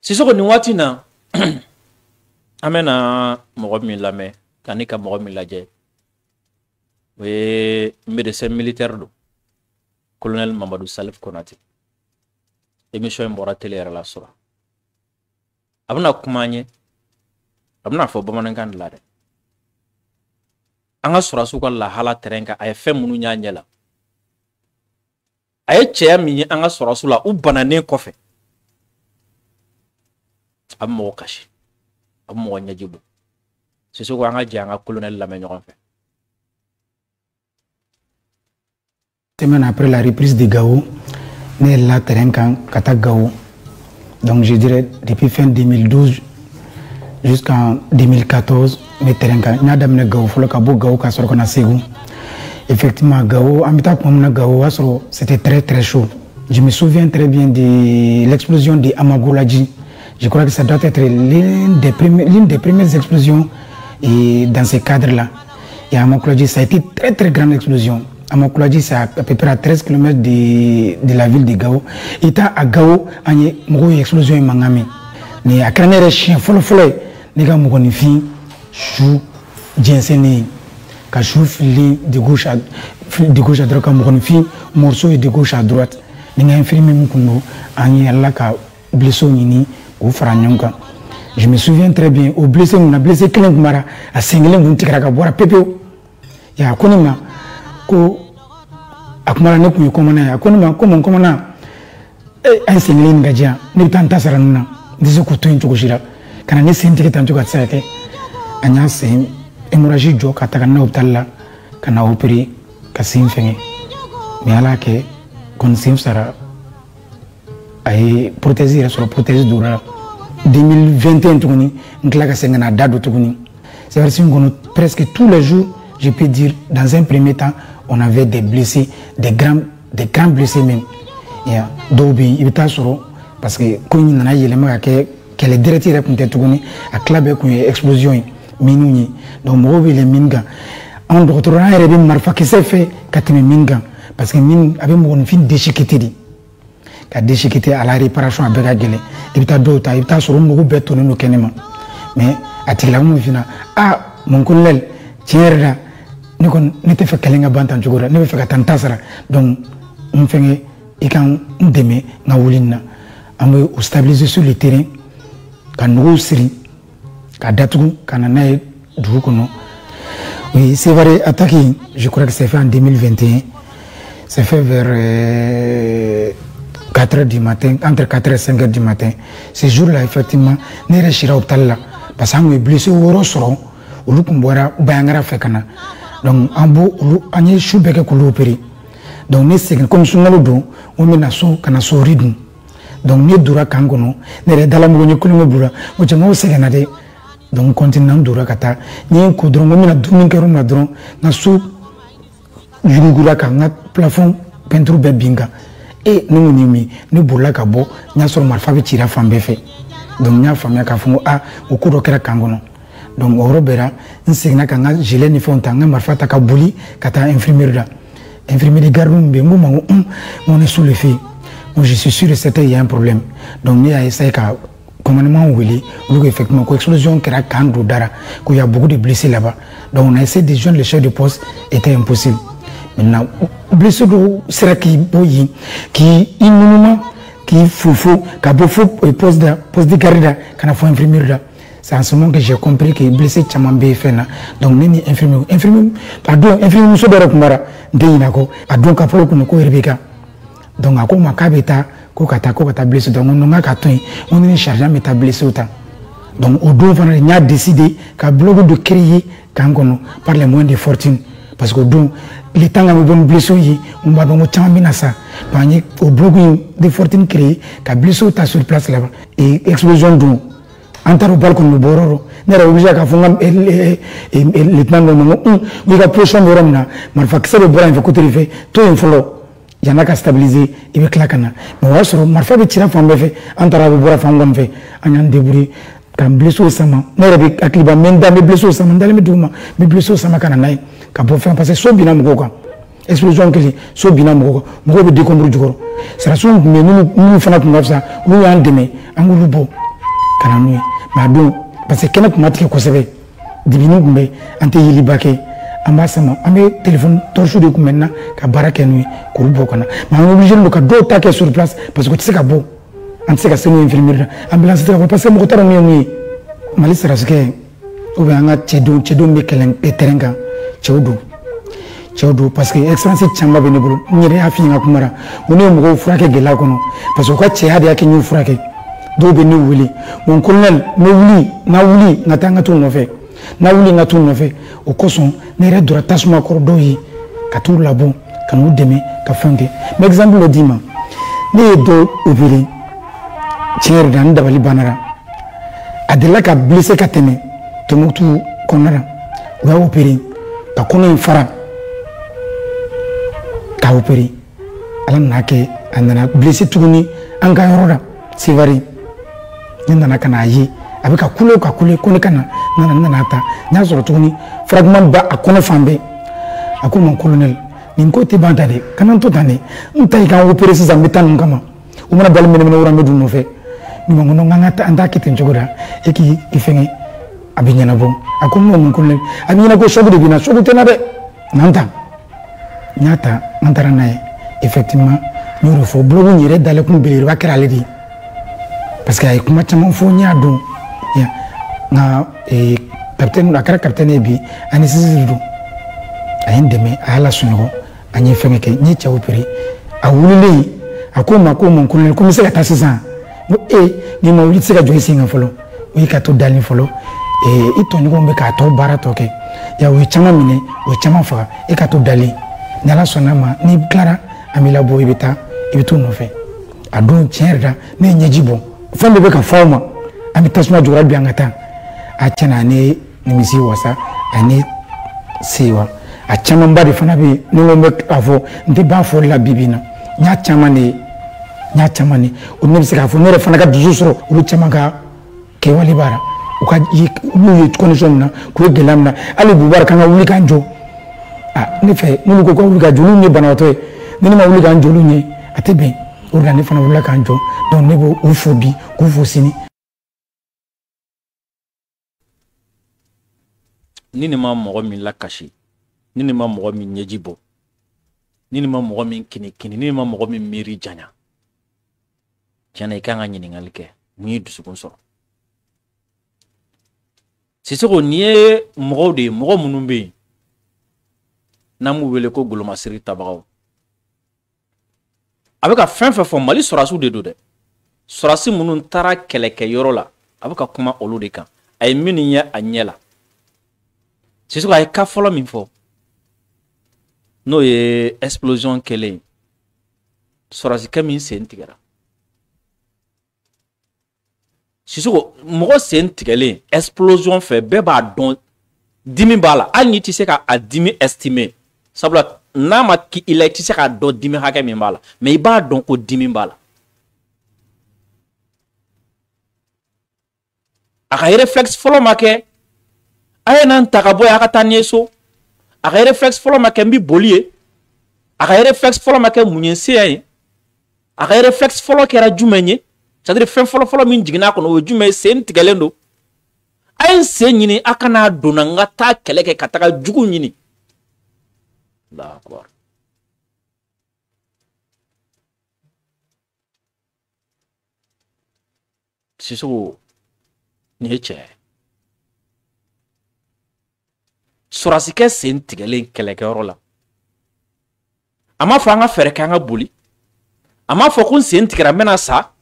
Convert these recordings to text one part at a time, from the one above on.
Si ce qu'on voit na amena mogomi lame kanika mogomi laje we médecin militaire do colonel Mamadou Salif Konate émission mbora télé la sura abna kumanye abna fo bamanangan la de anga sura su la hala terenka ay fem munu nyanyela ay cheya mi anga sura su la u banane kofe ammo kashi ammo nyajibu c'est ce qu'on a dit à colonel la semaine après la reprise de Gao, né là terrain Kata Gao. Donc je dirais depuis fin 2012 jusqu'en 2014, mais terrain Nyadam Gao, faut le Kabo Gao Kasoro Kona Segou. Effectivement Gao, en même temps Gao, c'était très chaud. Je me souviens très bien de l'explosion de Amagoulaji. Je crois que ça doit être l'une des premières explosions et dans ce cadre-là. Et à Amagoulaji, ça a été très grande explosion. Amagoulaji, c'est à peu près à 13 km de la ville de Gao. Et à Gao, il y a une explosion de Mangami. Mais à Kraner, chien, follow, les gars, mon fille, chou, Jenseni, Kachou, fili de gauche à droite, mon fille, morceau de gauche à droite. Les gars, infirmiers, mon kundo, il y a là, blessé nini. Je me souviens très bien, au blessé, on a blessé Klingmara, à Singlen, on tira boire Pépé. Il y a Konima, ko Akmara Neku, Komana, Konima, Komana, un Singlen Gadia, Nipanta Sarana, des Okutu Chogojira, can I send ticket and to Gatsake, and I say, hémorragie joke at Takana Optala, Kana Operi, Kasim Fenge, Mialake, Consim Sara. Ay protéger sur la prothèse dura 2021 tuguni nklaka sengana dado tuguni c'est vrai que presque tous les jours je peux dire dans un premier temps on avait des blessés des grands blessés même ya dobi ibita soro parce que koni nana yelema ke les directeurs pour tuguni a club ko explosion minuni donc mobi les minga en docteur a rebe marfa qui s'est fait katime minga parce que min avait mon fin déchiqueté a déchiqueté à la réparation à Begagele. Et puis, il y a sur un mot bête no kenema. Mais, à Tilamu, ah, mon colonel, tiens, ne te fait qu'elle bantan jugora, ne fait qu'à tantasara. Donc, on fait un deme, na wulina. On veut stabiliser sur le terrain, quand nous seri, quand datou, quand on a doukono. Oui, c'est vrai, attaqué, je crois que c'est fait en 2021. C'est fait vers 4 h du matin, entre 4 h et 5 h du matin. Ces jours-là, effectivement, nous sommes là. Parce que nous sommes blessés au rosson, au Lukumboara, au Bayangara Fekana. Donc, en beau, on est choubeke kouloperi. Donc, nous sommes comme si nous sommes on est rythme. Donc, nous sommes kangono, nous sommes dans la mouni koulomobura, nous sommes seganade. Donc, continent dura kata, nous sommes koudron, nous sommes dominkeron madron, nous sommes yugura kanga, plafond, peinture bebinga. Et nous nous boula kabo nya sur marfa be tira fambe fait donc nya famia ka fungo a o ko do kera kangono donc o robera insigna kanga gelé ni fontanga marfa ta ka buli kata infirmière gardum be mo on est sous le feu moi je suis sûr et certain il y a un problème donc ni a essayé ka commandement Willy ou effectivement ko explosion kera kando dara ko y a beaucoup de blessés là-bas donc on a essayé de joindre le chef de poste était impossible. Maintenant, blessé de sera qui boyi, qui innommable, qui foufou, qui bofou poste de garde, qui n'a pas infirmière. C'est en ce moment que j'ai compris que blessé Chamambé fait là. Donc, nini infirmière, pardon, infirmière so dara kumara, deyinako, adon kapolo kunoko Rebecca. Donc, ako makabeta, ko kata blessé, donc on n'a qu'à toi, on est chargé mais ta blessé autant. Donc, au dos, on a décidé qu'à bloc de créer, par les moyens de fortune. Parce que donc, les temps où on blessé, on va donc championnat ça. Au bloc de fortune créé, qu'à blessé sur place là-bas. Et explosion donc, entre au balcon de Bororo, n'est pas obligé qu'à fond les temps où il a prochain de Rome, mais il faut que ça le bras il faut côté fait tout un follow. Il y en a qu'à stabiliser, il va claquer. Mais on va se remarquer que tu as fait fait, entre au bras fangom fait, en un débrouille. Quand blessé au sama, n'est pas activé, même dans mes blessés au sama, dans les douma, mes blessés au sama cananaï. Quand on fait passer so binam goga explosion que so binam goga mo be décombrer du corps ça raison mais nous fana ko ngafsa nous en demain angulu bo kana n'u ye mais a don parce que kɛnɛ kun ma tigɛ kosɛbɛ dibini kun bɛ an tɛ yeliba kɛ an b'a sama an bɛ téléphone torche de kun bɛ n na ka baara kɛ n'u ye k'olu bɔ ka na mais an obligé don ka dɔw ta kɛ sur place parce que u tɛ se ka bɔ an tɛ se ka se n'u infirmière la ambulance tɛ ka bɔ parce que mɔgɔ t'a dɔn min ye mun ye Mali sarasikɛ ou bien an ka cɛdenw bɛ kɛlɛ terrain kan cɛw don parce que expérience caman bɛ ne bolo n yɛrɛ y'a f'i ye n ka kuma la ko ne ye mɔgɔw furakɛ gɛlɛya kɔnɔ parce que u ka cɛya de y'a kɛ n y'u furakɛ dɔw bɛ ne wele mon colonel n na wuli n ka taa n ka t'u nɔfɛ n'a wuli n ka t'u nɔfɛ o kosɔn ne yɛrɛ donna tasuma kɔrɔ dɔw ye ka t'u labɔ ka n'u dɛmɛ ka fɛn kɛ n bɛ exemple dɔ d'i ma ne ye dɔ opéré tiɲɛ yɛrɛ la n dabali banna la a delila ka blessé ka tɛmɛ Tombouctou kɔnɔna la u y'a opéré ka kɔnɔ in fara k'a opéré ala nana kɛ a nana blessé tuguni an ka yɔrɔ la Sévaré ne nana ka n'a ye a bɛ ka kule ko ne ka na n nana ta n y'a sɔrɔ tuguni fragment ba a kɔnɔ fan bɛɛ a ko mon colonel nin ko tɛ ban ta dɛ kana n to tan dɛ n ta i k'an opéré sisan n bɛ taa nin kama u mana dali minɛ wɛrɛ n bɛ don nɔfɛ ne ma n ko non an t'a kɛ ten cogo la e k'i fɛngɛ a bɛ ɲɛnabɔ a ko non mon colonel a bɛ ɲɛnabɔ choc de bɛ na choc tɛ na dɛ n'an ta n y'a ta an taara n'a ye effectivement n y'o de fɔ bloc in yɛrɛ dalekun belebeleba kɛra ale de ye parce que a ye kuma caman fɔ n y'a dɔn nka capitaine a kɛra capitaine ye bi anesthésiste don a ye n dɛmɛ a y'a lasunɔgɔ an ye fɛngɛ kɛ n ye cɛ opéré a wulilen a ko n ma ko mon colonel ko n bɛ se ka taa sisan n ko n'i ma wuli i tɛ se ka jɔ i sen kan fɔlɔ o ye ka to dali fɔlɔ i tɔɲɔgɔnw bɛ k'a tɔ baara tɔ kɛ o ye caman minɛ o ye caman faga e ka to dali ni ala sɔnna ma n'i tilara an b'i labɔ i bɛ taa i bɛ t'u nɔfɛ a don tiɲɛ yɛrɛ la ne ye ɲɛji bɔ fɛn bɛɛ bɛ ka fɔ aw ma an bɛ tasuma jukɔrɔ bi an ka taa a tiɲɛna a ne nimisi wasa a ne sewa a camanba de fana bɛ yen ni n ko n bɛ k'a fɔ n tɛ ban fɔli la bi bi in na n y'a caman de ye o ne bɛ se k'a fɔ ne yɛrɛ fana ka dusu sɔrɔ olu caman ka kɛwale b'a la u ka n'u ye condition min na k'u ye gɛlɛya min na hali Bubakari kan ka wuli k'an jɔ ne fɛ n'olu ko ka wuli ka jɔ olu ye banabaatɔ ye ne ma wuli k'an jɔ olu ɲɛ a tɛ bɛn o de la ne fana wulila k'an jɔ donc ne b'u fo bi k'u fo sini. ni nin ma mɔgɔ min lakasi ni nin ma mɔgɔ min ɲɛji bɔ ni nin ma mɔgɔ min kini ni nin ma mɔgɔ min miiri janya tiɲɛna i kan ka ɲininkali kɛ mun ye dusukun sɔrɔ Sisoko n'i ye mɔgɔw de ye mɔgɔ minnu bɛ yen n'an b'u wele ko golomasiri tabagaw a bɛ ka fɛn fɛn fɔ Mali sɔrɔdasiw de don dɛ sɔrɔdasi minnu taara kɛlɛkɛyɔrɔ la a bɛ ka kuma olu de kan a ye minnu ye a ɲɛ la Sisoko a ye ka fɔlɔ min fɔ n'o ye explosion kɛlen sɔrɔdasikɛ min sen tigɛra Sisoko mɔgɔ sen tigɛlen explosion fɛ bɛɛ b'a dɔn dimi b'a la hali n'i tɛ se ka a dimi estimer sabula n'a ma k'i la i tɛ se k'a dɔn dimi hakɛ min b'a la mais i b'a dɔn ko dimi b'a la a ka réflexe fɔlɔ ma kɛ a ye n'an ta ka bɔ yen a ka taa ɲɛ so a ka réflexe fɔlɔ ma kɛ n bɛ boli ye a ka réflexe fɔlɔ ma kɛ mun ye seya ye a ka réflexe fɔlɔ kɛra jumɛn ye c'est-à-dire fɛn fɔlɔ min jiginna kɔnɔ o ye jumɛn ye sen tigɛlen don a ye sen ɲini a kana donna n ka taa kɛlɛ kɛ ka taga jugu ɲini d'accord Sisoko nin ye cɛ ye sɔrɔdasikɛ sen tigɛlen kɛlɛkɛyɔrɔ la a m'a fɔ an ka fɛɛrɛ kɛ an ka boli a m'a fɔ ko n sen tigɛra n bɛna sa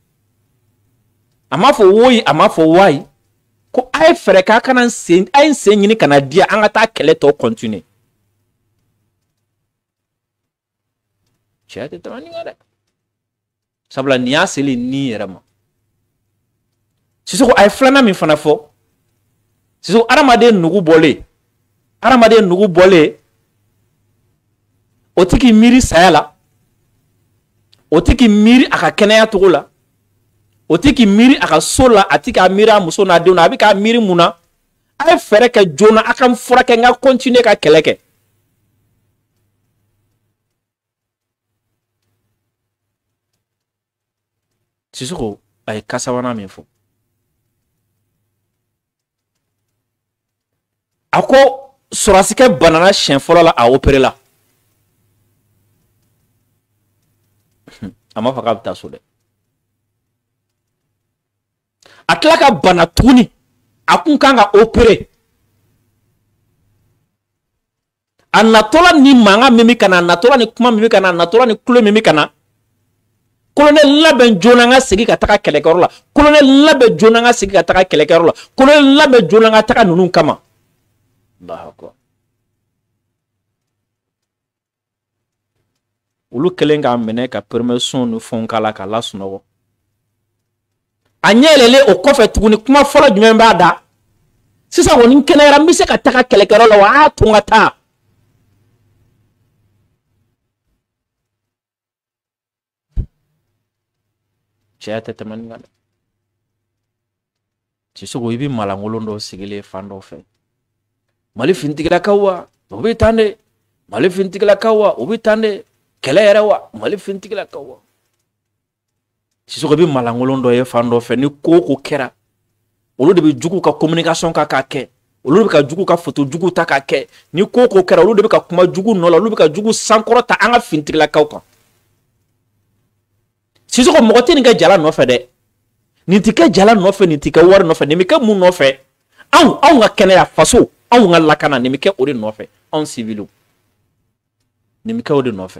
a m'a fɔ woyi a m'a fɔ wayi ko a ye fɛɛrɛ kɛ a kana a ye n sen ɲini ka na di yan an ka taa kɛlɛ tɔ continuer cɛ tɛ tɛmɛ nin kan dɛ sabula nin y'a seli nin yɛrɛ ma Sisoko a ye filanan min fana fɔ Sisoko adamaden nugu bɔlen o tɛ k'i miiri saya la o tɛ k'i miiri a ka kɛnɛya togo la o tɛ k'i miiri a ka so la a tɛ k'a miiri a muso n'a denw na a bɛ k'a miiri mun na a ye fɛɛrɛ kɛ joona a ka n furakɛ n ka continuer ka kɛlɛ kɛ Sisoko a ye ka sabanan min fɔ a ko sɔrasikɛ banana siɲɛ fɔlɔ la a opéré la a ma fɔ k'a bɛ taa so dɛ a tila ka bana tuguni a kun kan ka opéré a natɔla ni mankan min bɛ ka na a natɔla ni kuma min bɛ ka na a natɔla ni kulo min bɛ ka na colonel labɛn joona n ka segin ka taga kɛlɛkɛyɔrɔ la colonel labɛn joona n ka segin ka taga kɛlɛkɛyɔrɔ la colonel labɛn joona n ka taga ninnu kama Allahu akbar olu kɛlen k'a minɛ ka permission ni fɛnw k'a la k'a lasunɔgɔ a ɲɛ yɛlɛlen o kɔfɛ tuguni kuma fɔlɔ jumɛn b'a da sisan kɔni n kɛnɛyara n bɛ se ka taga kɛlɛkɛyɔrɔ la wa a y'a to n ka taa cɛya tɛ tɛmɛ nin kan dɛ Sisoko i bɛ malankolon dɔw sigilen fan dɔ fɛ Mali finittigilakaw wa o bɛ tan de Mali finittigilakaw wa o bɛ tan de kɛlɛ yɛrɛ wa Mali finittigilakaw wa Sisoko i bɛ malankolon dɔ ye fan dɔ fɛ ni ko o ko kɛra olu de bɛ jugu ka communication ka k'a kɛ olu de bɛ ka jugu ka photo jugu ta k'a kɛ ni ko o ko kɛra olu de bɛ ka kuma jugu nɔ la olu bɛ ka jugu sankɔrɔ ta an ka finittigilakaw kan Sisoko mɔgɔ tɛ nin kɛ jala nɔfɛ dɛ nin tɛ kɛ jala nɔfɛ nin tɛ kɛ wari nɔfɛ nin bɛ kɛ mun nɔfɛ anw ka kɛnɛya faso anw ka lakana nin bɛ kɛ o de nɔfɛ anw civiliw nin bɛ kɛ o de nɔfɛ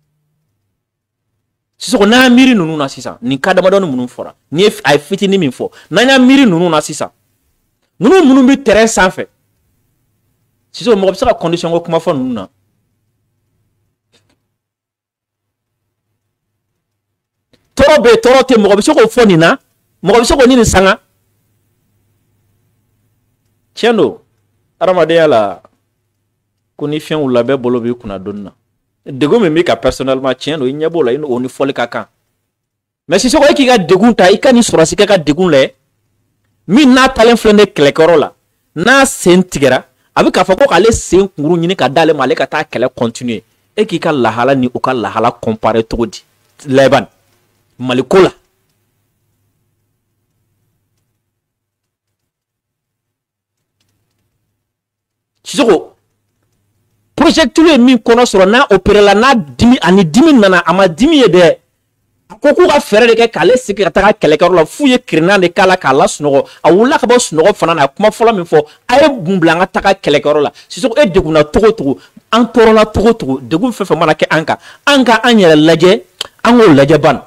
Sisoko n'an y'a miiri ninnu na sisan nin ka damadɔni minnu fɔra ni a ye fitinin min fɔ n'an y'a miiri ninnu na sisan ninnu minnu bɛ terrain sanfɛ Sisoko mɔgɔ bɛ se ka condition ko kuma fɔ ninnu na tɔɔrɔ bɛ yen tɔɔrɔ tɛ mɔgɔ bɛ se k'o fɔ nin na mɔgɔ bɛ se k'o ɲini sanga tiɲɛ don adamadenya la ko ni fɛn wulila bɛɛ bolo b'i kunna dɔɔni na degun min b'i kan personnellement tiɲɛ don i ɲɛ b'o la o ni fɔli ka kan mais Sisoko e k'i ka degun ta i ka nin sɔrɔsikɛ ka degun lajɛ min n'a talen filɛ ne kɛlɛkɛyɔrɔ la n'a sen tigɛra a bɛ k'a fɔ ko k'ale sen kunkuru ɲini ka d'ale ma ale ka taa kɛlɛ continuer e k'i ka lahala ni o ka lahala comparer cogo di Laban Maliko la Sisoko projectile ye min kɔnɔ sɔrɔ n'a opéré la n'a dimi ani dimi nana a ma dimi ye dɛ a ko k'u ka fɛɛrɛ de kɛ k'ale sigi ka taga kɛlɛkɛyɔrɔ la f'u ye kirina de k'a la k'a lasunɔgɔ a wulila ka bɔ sunɔgɔ fana na a kuma fɔlɔ min fɔ a ye mun bila an ka taga kɛlɛkɛyɔrɔ la Sisoko e degunna togo togo an tɔɔrɔla togo togo degun fɛn fɛn mana kɛ an kan an ka an yɛrɛ lajɛ an k'o lajɛ ban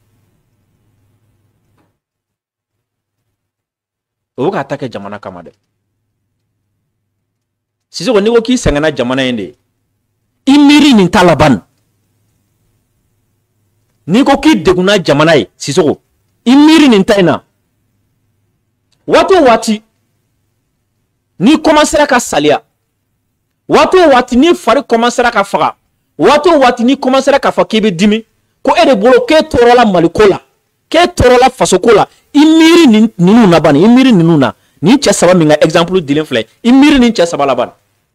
o bɛ ka ta kɛ jamana kama dɛ Sisoko n'i ko k'i sɛgɛnna jamana in de i miiri nin t'a laban n'i ko k'i degunna jamana ye Sisoko i miiri nin ta in na waati o waati n'i commencera ka saliya waati o waati n'i fari commencera ka faga waati o waati n'i commencera ka fɔ k'i bɛ dimi ko e de bolo k'e tɔɔrɔla Maliko la k'e tɔɔrɔla fasoko la i miiri ninnu na bani i miiri ninnu na nin cɛ saba min ka exemple dilen filɛ i miiri nin cɛ saba la bani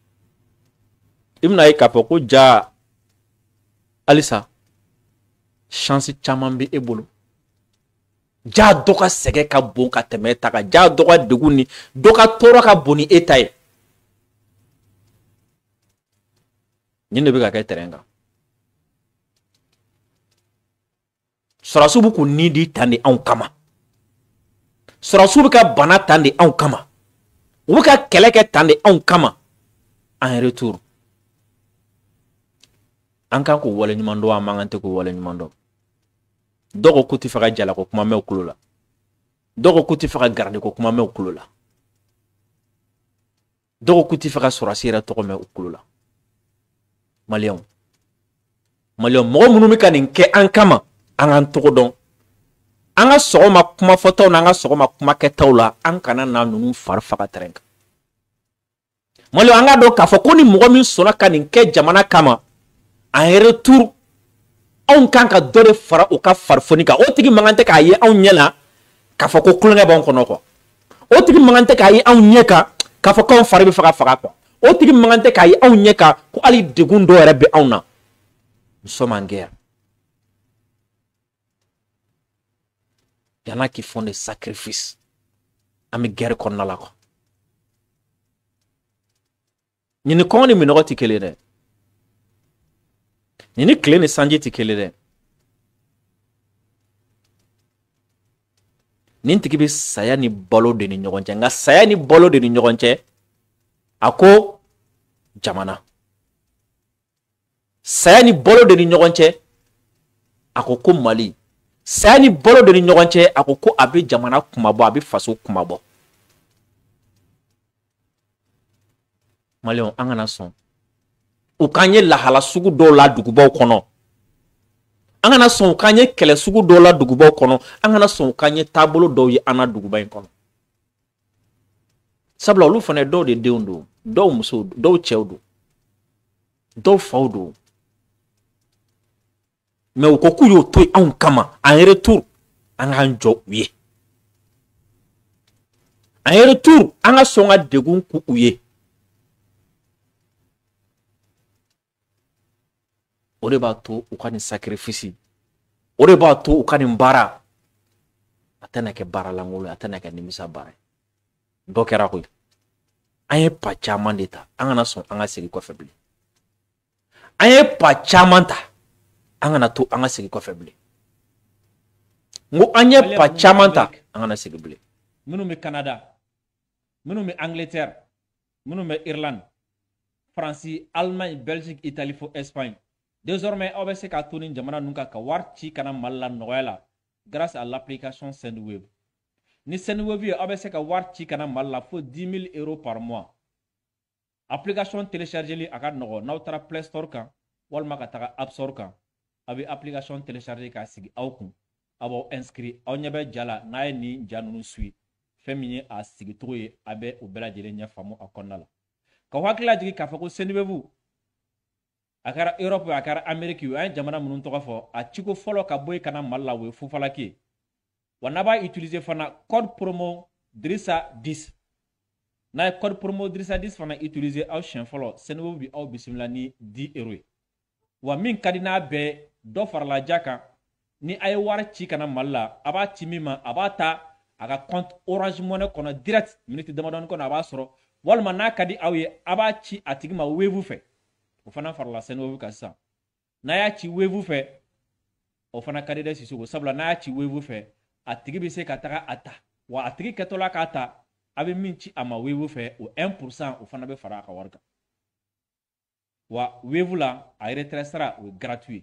i bɛna ye k'a fɔ ko ja halisa chance caman bɛ e bolo ja dɔ ka sɛgɛn ka bon ka tɛmɛ e ta kan ja dɔ ka degun ni dɔ ka tɔɔrɔ ka bon ni e ta ye nin de bɛ ka kɛ terrain kan sɔrɔsiw bɛ k'u ni di tan de anw kama sɔrɔsiw bɛ ka bana tan de anw kama u bɛ ka kɛlɛ kɛ tan de anw kama en retour an kan k'o wale ɲuman dɔn an man kan tɛ k'o wale ɲuman dɔn dɔw ko k'u tɛ fɛ ka jalako kuma mɛn u tulo la dɔw ko k'u tɛ fɛ ka garadiko kuma mɛn u tulo la dɔw ko k'u tɛ fɛ ka sɔrɔsi yɛrɛ tɔgɔ mɛn u tulo la Maliyɛnw mɔgɔ minnu bɛ ka nin kɛ an kama an k'an tɔgɔ dɔn an ka sɔgɔma kuma fɔtaw n'an ka sɔgɔma kuma kɛtaw la an kana na ninnu fari faga terrain kan Maliyɛnw an ka dɔn k'a fɔ ko ni mɔgɔ min sɔnna ka nin kɛ jamana kama en retour anw kan ka dɔ de fara u ka farifoni kan o tigi man kan tɛ k'a ye anw ɲɛ la k'a fɔ ko kulonkɛ b'anw kɔnɔ quoi o tigi man kan tɛ k'a ye anw ɲɛ kan k'a fɔ k'anw fari bɛ fɛ ka faga quoi o tigi man kan tɛ k'a ye anw ɲɛ kan ko hali degun dɔ yɛrɛ bɛ anw na nous sommes en guerre il y en a qui font des sacrifices an bɛ guerre kɔnɔna la quoi Ni kɔngɔ ni minɔgɔ tɛ kelen dɛ. Ni tile ni sanji tɛ kelen dɛ. Nin tigi bɛ saya ni balo de ni ɲɔgɔn cɛ. Nka saya ni balo de ni ɲɔgɔn cɛ, a ko jamana. Saya ni balo de ni ɲɔgɔn cɛ, a ko Mali. Saya ni balo de ni ɲɔgɔn cɛ, a ko a bɛ jamana kumabɔ, a bɛ faso kumabɔ. Maliyɛnw, an kana sɔn u k'an ye lahala sugu dɔw la dugubaw kɔnɔ. An kana sɔn u k'an ye kɛlɛ sugu dɔw la dugubaw kɔnɔ. An kana sɔn u k'an ye taabolo dɔw ye an na duguba in kɔnɔ. Sabula olu fana dɔw de denw don, dɔw musow don, dɔw cɛw don, dɔw faw don. Mais u ko k'u y'o to anw kama, en retour an k'an jɔ u ye. En retour an ka sɔn ka degun k'u ye. O de b'a to u ka nin sacrifice, o de b'a to u ka nin baara a tɛna kɛ baara langolo, a tɛna kɛ nimisa baara ye. Dɔ kɛra koyi. An ye pa caman de ta, an kana sɔn an ka segin kɔfɛ bilen. An ye pa caman ta, an kana to an ka segin kɔfɛ bilen. Ngo an ye pa caman ta, an kana segin bilen. Minnu bɛ Canada, minnu bɛ Angleterre, minnu bɛ Irlande, France, Allemagne, Belgique, Italie fo Espagne. Désormais, aw bɛ se ka to ni jamana ninnu kan ka wari ci kana Mali la nɔgɔya la grâce à l'application Sendwave. Ni Sendwave ye aw bɛ se ka wari ci kana Mali la fo 10 000 € par mois. Application téléchargeli a ka nɔgɔ n'aw taara Play Store kan walima ka taga App Store kan. A bɛ application télécharger k'a sigi aw kun. A b'aw inscrit aw ɲɛ bɛ ja la n'a ye nin ja ninnu suit. Fɛn min ye a sigicogo ye a bɛ o bɛɛ lajɛlen ɲɛ faamu a kɔnɔna la. Ka hakili lajigi k'a fɔ ko Sendwave a kɛra Europe a kɛra Amérique ye an ye jamana minnu tɔgɔ fɔ a ciko fɔlɔ ka bɔ kana Mali la o ye fufalaki ye. Wa n'a b'a utiliser fana code promo Drissa 10. N'a ye code promo Drissa 10 fana utiliser aw siɲɛ fɔlɔ Sendwave bi aw bisimila ni 10 € ye. Wa min ka di n'a bɛɛ dɔ farala ja kan ni a ye wari ci kana Mali la a b'a ci min ma a b'a ta a ka compte Orange Money kɔnɔ direct minute damadɔni kɔnɔ a b'a sɔrɔ walima n'a ka di aw ye a b'a ci a tigi ma Wave fɛ. O fana farala Sendwave kan sisan. N'a y'a ci Wave fɛ o fana ka di dɛ Sisoko sabula n'a y'a ci Wave fɛ a tigi bɛ se ka taga a ta wa a tigi kɛtɔla k'a ta a bɛ min ci a ma Wave fɛ o 1% o fana bɛ fara a ka wari kan. Wa Wave la a retrait sara o ye gratuit.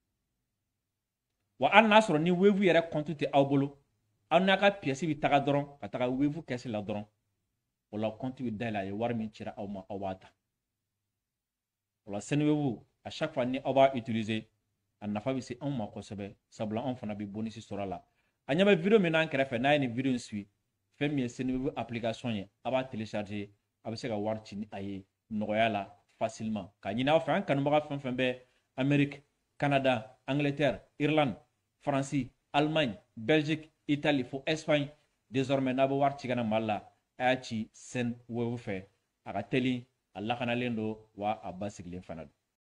Wa hali n'a sɔrɔ ni Wave yɛrɛ compte tɛ aw bolo aw n'a ka pièce bɛ taga dɔrɔn ka taga Wave caisse la dɔrɔn o la compte bɛ dayɛlɛ a ye wari min cira aw ma aw b'a ta. O la Sendwave à chaque fois ni aw b'a utiliser a nafa bɛ se anw ma kosɛbɛ sabula anw fana bɛ bonus sɔrɔ a la. A ɲɛ bɛ vidéo min n'an kɛrɛfɛ n'a ye nin vidéo in suit fɛn min ye Sendwave application ye a b'a télécharger a bɛ se ka wari ci ni a ye nɔgɔya la facilement. Ka ɲini aw fɛ an kanubaga fɛn fɛn bɛ Amérique, Canada, Angleterre, Irlande, France, Allemagne, Belgique, Italie fo Espagne désormais n'a bɛ wari ci kana Mali la a y'a ci Sendwave fɛ a ka teli a lakanalen don wa a basigilen fana don.